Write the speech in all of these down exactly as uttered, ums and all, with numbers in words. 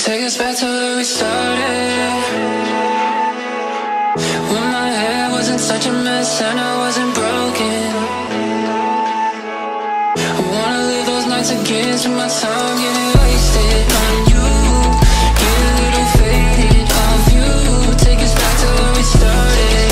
Take us back to where we started, when my head wasn't such a mess and I wasn't broken. I wanna live those nights again, spend my time getting wasted on you, get a little faded off you. Take us back to where we started,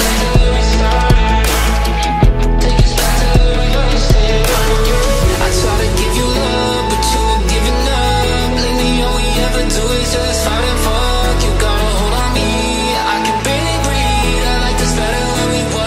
take us back to where we wasted on you. I try to give you love, but you were giving up. Lately all we ever do is just fight and fuck. You got a hold on me, I can barely breathe. I like this better when we were.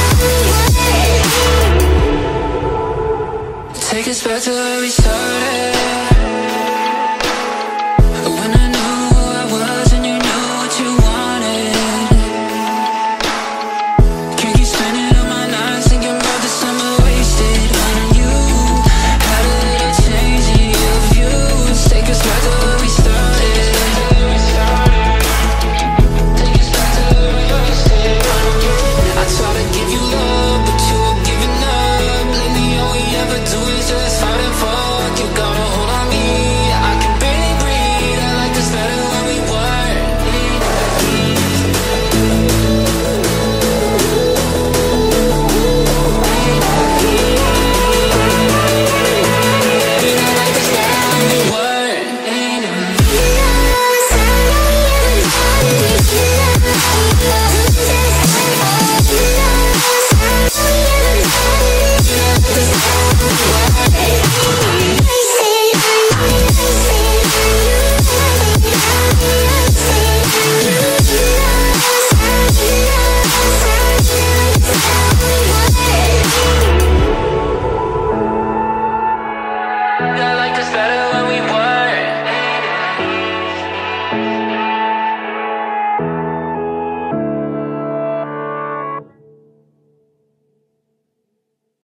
Take us back to where we started,